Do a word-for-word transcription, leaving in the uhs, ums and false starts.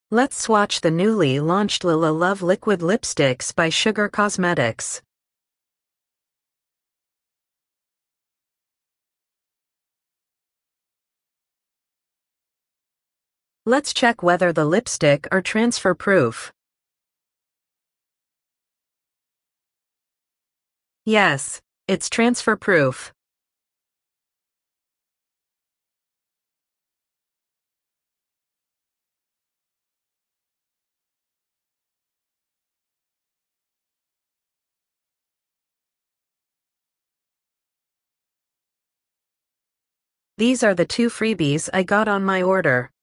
Let's swatch the newly launched Lila Love Liquid Lipsticks by Sugar Cosmetics. Let's check whether the lipstick are transfer-proof. Yes, it's transfer-proof. These are the two freebies I got on my order.